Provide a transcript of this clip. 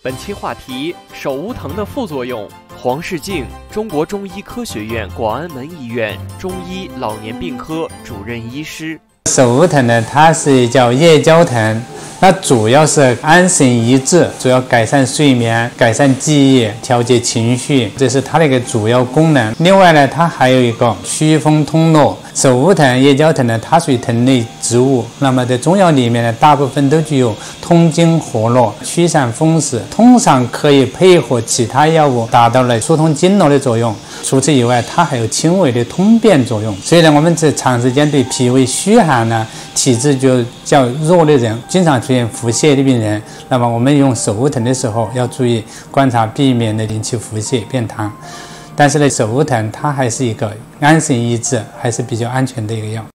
本期话题：手无疼的副作用。黄世静，中国中医科学院广安门医院中医老年病科主任医师。 手无疼呢，它是叫夜交疼，那主要是安神益智，主要改善睡眠、改善记忆、调节情绪，这是它的一个主要功能。另外呢，它还有一个祛风通络。手无疼、夜交疼呢，它属于藤类植物，那么在中药里面呢，大部分都具有通经活络、驱散风湿，通常可以配合其他药物达到了疏通经络的作用。除此以外，它还有轻微的通便作用。所以呢，我们在长时间对脾胃虚寒呢，体质就较弱的人，经常出现腹泻的病人，那么我们用手无疼的时候要注意观察，避免的引起腹泻便溏。但是呢，手无疼它还是一个安神益智，还是比较安全的一个药。